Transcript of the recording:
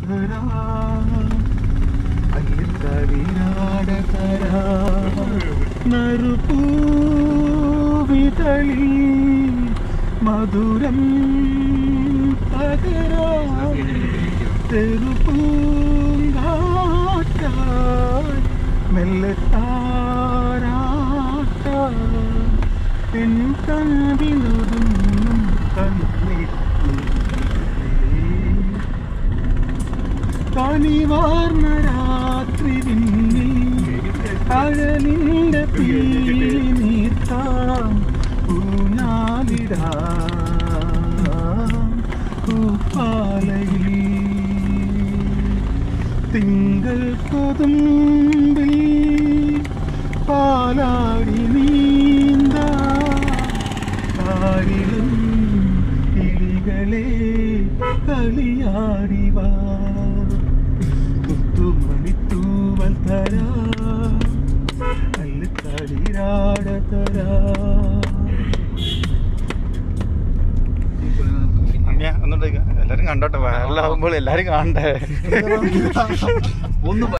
തരാ അല്ലിത്തളിരാടതരാ നറുപൂവിതളി മധുരം പകരാ തെറുപൂങ്കാറ്റായി മെല്ലെ താരാട്ടാൻ എൻ കനവിലൊതുങ്ങും കനിവാർന്ന രാത്രി വിണ്ണിൽ അഴലിന്റെ തീർത്താം ഊഞ്ഞാലിടാം പൂപ്പാലയിൽ തിങ്കൾ കൊതുമ്പിൽ പാലാടി നീന്താ കാരിലും കിളികളെ കളിയാടിവാ മുത്തുമണിത്തൂവൽ തരാ അല്ലിത്തളിരാടതരാ. ഒന്നുണ്ടെങ്കിൽ എല്ലാരും കണ്ടോട്ടെ, വൈറലാകുമ്പോൾ എല്ലാരും കാണണ്ടേ.